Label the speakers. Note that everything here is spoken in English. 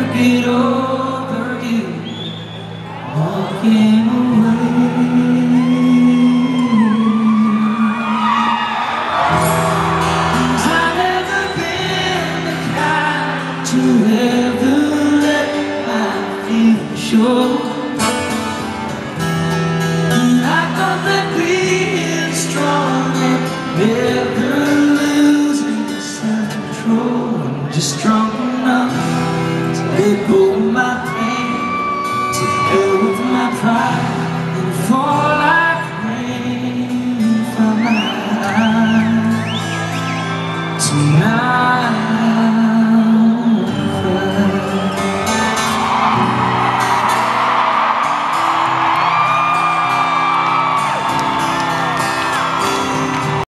Speaker 1: get over you walking away. I've never been the kind to ever let my feelings show. I thought that being strong and never losing self-control. I'm just strong enough to let go of my pain, to hell with my pride, and fall